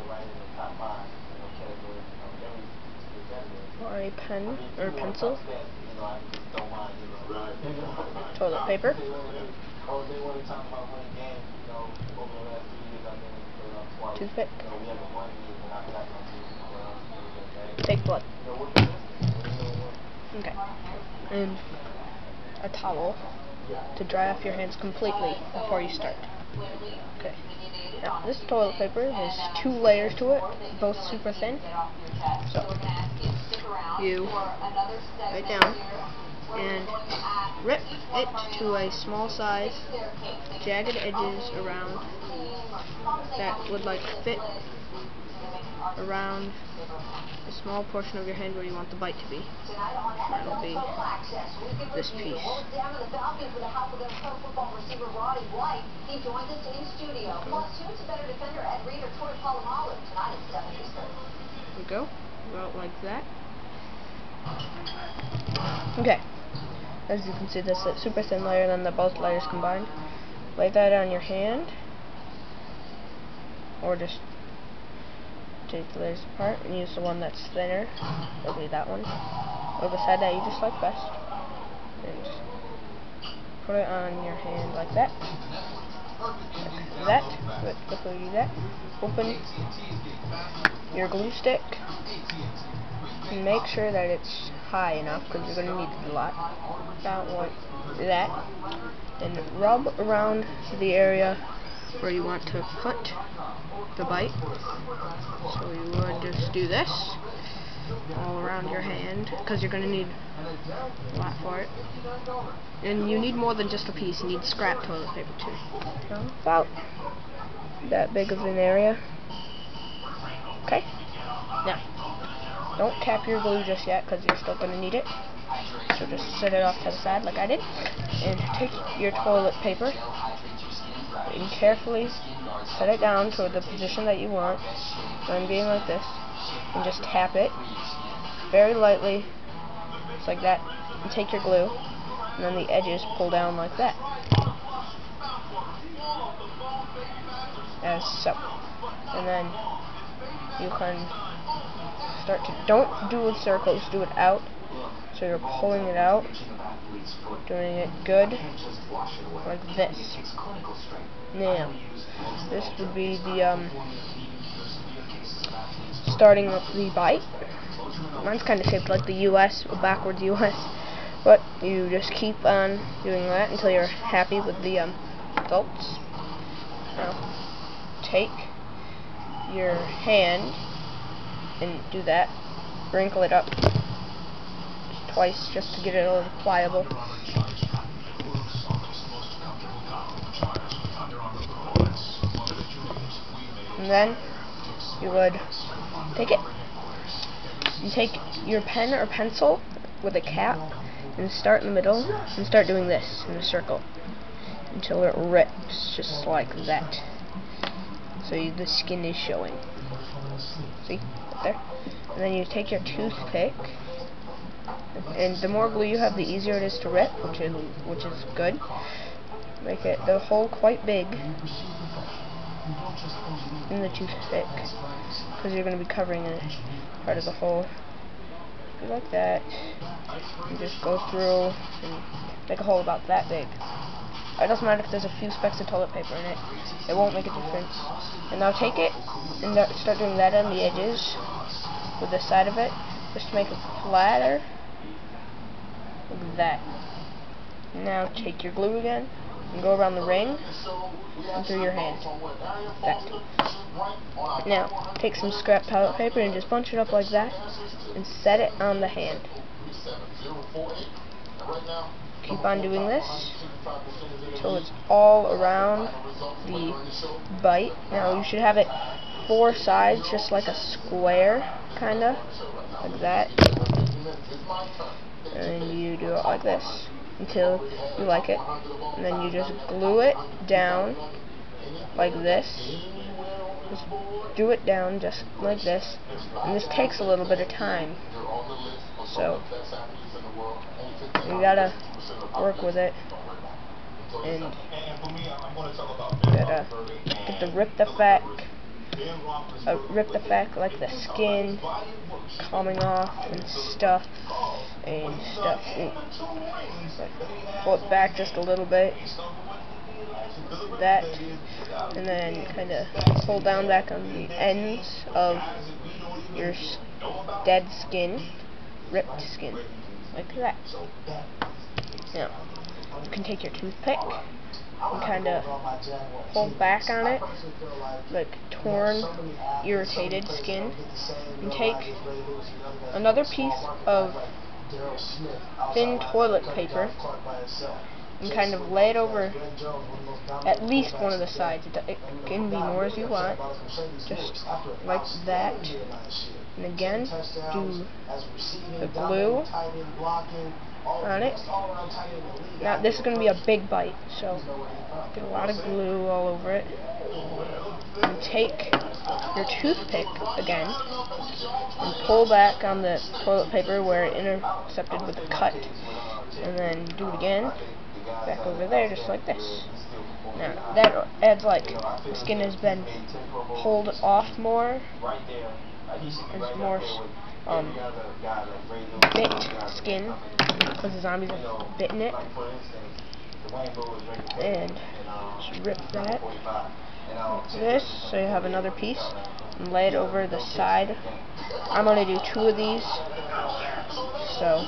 or a pen or pencil, toilet paper, toothpick, fake blood, okay, and a towel to dry off your hands completely before you start. Okay. Now this toilet paper has 2 layers to it, both super thin. So you write down and rip it to a small size, jagged edges around that would like fit around a small portion of your hand where you want the bite to be. That'll be this piece. There we go. Go out like that. Okay. As you can see, this is a super thin layer, then both layers combined. Lay that on your hand, or just take the layers apart and use the one that's thinner. It'll be that one, or the side that you just like best. And just put it on your hand like that. Like that. But before you do that, open your glue stick and make sure that it's high enough, because you're going to need it a lot. About like that. And rub around the area where you want to put the bite. So you would just do this all around your hand, because you're going to need a lot for it. And you need more than just a piece, you need scrap toilet paper too. About that big of an area. Okay? Now, don't cap your glue just yet, because you're still going to need it. So just set it off to the side like I did. And take your toilet paper and carefully set it down to the position that you want. Mine being like this. And just tap it very lightly, just like that. And take your glue, and then the edges pull down like that. As so. And then you can start to, don't do it circles, do it out. So you're pulling it out, doing it good, like this. Now, this would be the starting with the bite. Mine's kind of shaped like the U.S., a backwards U.S., but you just keep on doing that until you're happy with the results. Now, take your hand and do that, wrinkle it up twice just to get it a little pliable. And then you would take it. You take your pen or pencil with a cap and start in the middle and start doing this in a circle until it rips, just like that. So the skin is showing. See? Right there. And then you take your toothpick, and the more glue you have, the easier it is to rip, which is good. Make it the hole quite big in the toothpick, because you're going to be covering a part of the hole. Do like that, and just go through and make a hole about that big. It doesn't matter if there's a few specks of toilet paper in it; it won't make a difference. And now take it and start doing that on the edges with the side of it, just to make it flatter. Like that. Now take your glue again and go around the ring and through your hand. That. Now take some scrap toilet paper and just bunch it up like that and set it on the hand. Keep on doing this until it's all around the bite. Now you should have it 4 sides, just like a square, kinda, like that. And you do it like this until you like it, and then you just glue it down like this. Just do it down just like this, and this takes a little bit of time, so you gotta work with it, and you gotta get the rip the fat rip the back, like the skin coming off and stuff. Pull it back just a little bit. That, and then kind of pull down back on the ends of your dead skin, ripped skin, like that. Now, you can take your toothpick and kind of pull back on it, like torn, irritated skin, and take another piece of thin toilet paper and kind of lay it over at least one of the sides. It can be more as you want, just like that. And again, do the glue on it. Now this is going to be a big bite, so get a lot of glue all over it. And take your toothpick again and pull back on the toilet paper where it intercepted with the cut, and then do it again, back over there, just like this. Now that adds like the skin has been pulled off more. There's more bit skin because the zombies have bitten it. And just rip that like this, so you have another piece, and lay it over the side. I'm going to do 2 of these, so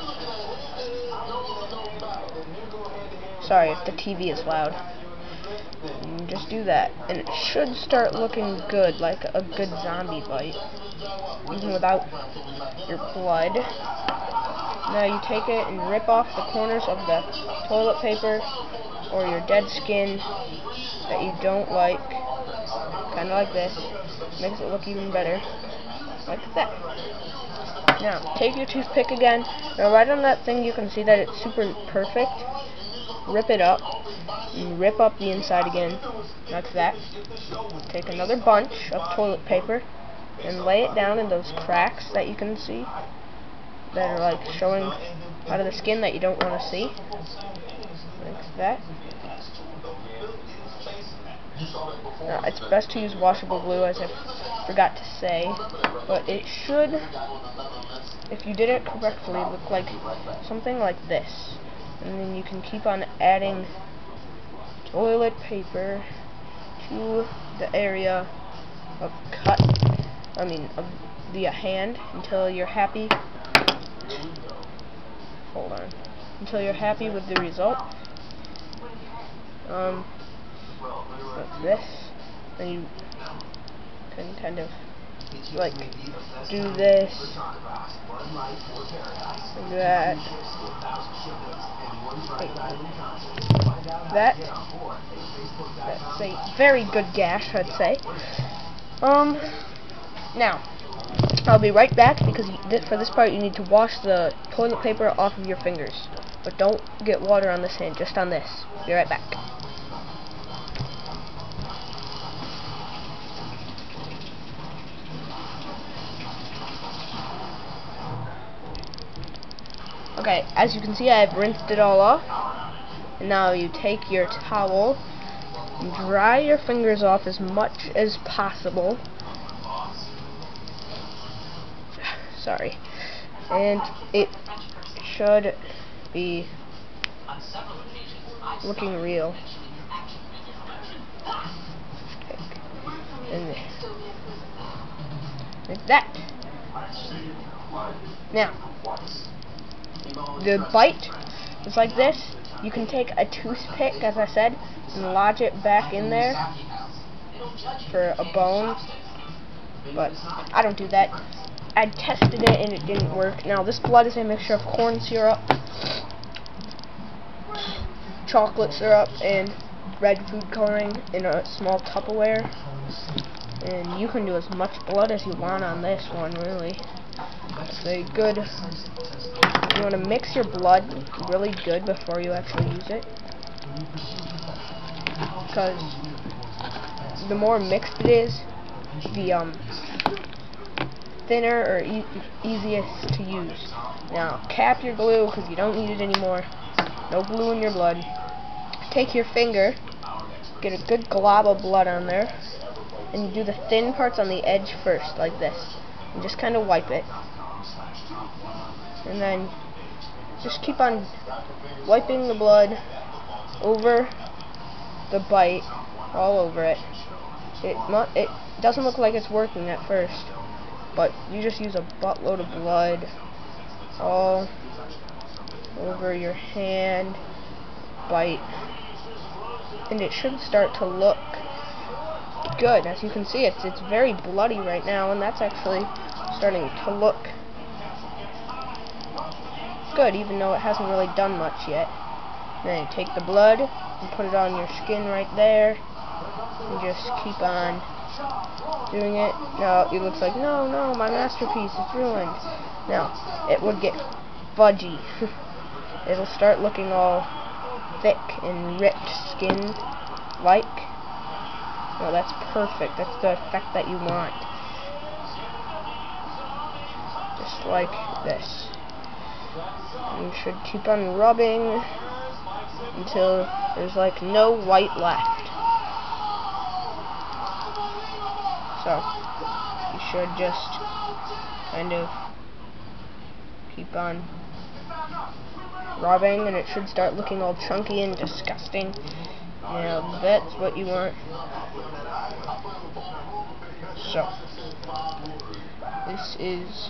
sorry if the TV is loud. And just do that, and it should start looking good, like a good zombie bite, even without your blood. Now you take it and rip off the corners of the toilet paper or your dead skin that you don't like, kind of like this. Makes it look even better, like that. Now take your toothpick again. Now right on that thing you can see that it's super perfect. Rip it up, and rip up the inside again, like that. Take another bunch of toilet paper and lay it down in those cracks that you can see that are like showing out of the skin that you don't want to see, like that. Now, it's best to use washable glue, as I forgot to say, but it should, if you did it correctly, look like something like this. And then you can keep on adding toilet paper to the area of of the hand until you're happy. Hold on. Until you're happy with the result. Like this. Then you can kind of like do this, like that, that's a very good gash, I'd say. Now I'll be right back, because for this part you need to wash the toilet paper off of your fingers, but don't get water on this hand, just on this. Be right back. Okay, as you can see, I've rinsed it all off. And now you take your towel and dry your fingers off as much as possible. Sorry. And it should be looking real. And like that. Now, the bite is like this. You can take a toothpick, as I said, and lodge it back in there for a bone, but I don't do that. I tested it and it didn't work. Now this blood is a mixture of corn syrup, chocolate syrup, and red food coloring in a small Tupperware, and you can do as much blood as you want on this one, really. It's a good, you want to mix your blood really good before you actually use it, because the more mixed it is, the thinner or easiest to use. Now cap your glue, because you don't need it anymore. No glue in your blood. Take your finger, get a good glob of blood on there, and you do the thin parts on the edge first, like this. And just kind of wipe it. And then just keep on wiping the blood over the bite, all over it. It doesn't look like it's working at first, but you just use a buttload of blood all over your hand, bite, and it should start to look good. As you can see, it's very bloody right now, and that's actually starting to look good, even though it hasn't really done much yet. Then you take the blood and put it on your skin right there, and just keep on doing it. Now it looks like, no, my masterpiece is ruined. Now it would get fudgy. It'll start looking all thick and ripped skin like. No, that's perfect. That's the effect that you want. Just like this. You should keep on rubbing until there's like no white left. So you should just kind of keep on rubbing, and it should start looking all chunky and disgusting. Now that's what you want. So this is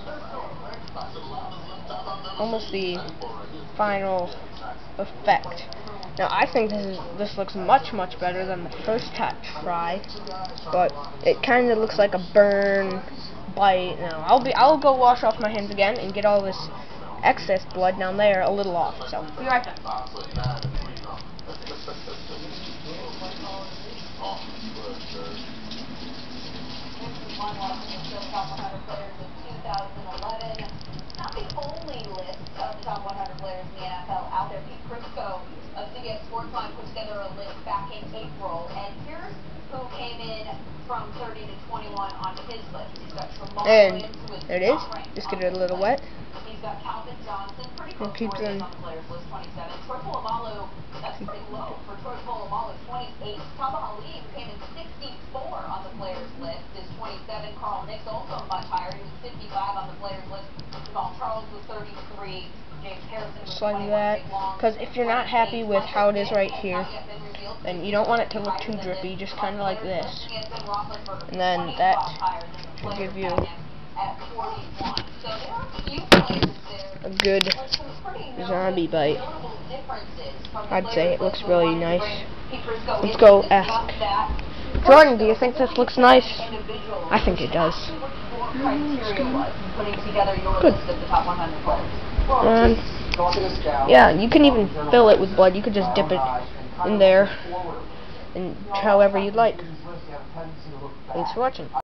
almost the final effect. Now I think this looks much better than the first try, but it kind of looks like a burn, bite. Now I'll go wash off my hands again and get all this excess blood down there a little off. So be right back. Not the only list of the top 100 players in the NFL out there. Pete Prisco of CBS Sportsline put together a list back in April, and here's who came in from 30 to 21 on his list. He's got Jamal Williams, who is there it is. Just get it a little wet. He's got Calvin Johnson, pretty close Keep to on the players list, 27. Troy Polamalu, that's pretty low for Troy Polamalu, 28. Talbot Ali, who came in 64 on the players list, is 27. Carl Nicks also much higher. He was 55 on the players list. Jamal Charles was 33. James Harrison was 21. Like that, because if you're not happy with how it is right here, then you don't want it to look too drippy, just kind of like this. And then that should give you a good zombie bite. I'd say it looks really nice. Let's go ask Jordan, do you think this looks nice? I think it does. Good. Yeah, you can even fill it with blood. You could just dip it in there and however you'd like. Thanks for watching.